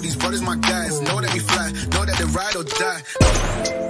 these brothers my guys. Know that we fly, know that they ride or die.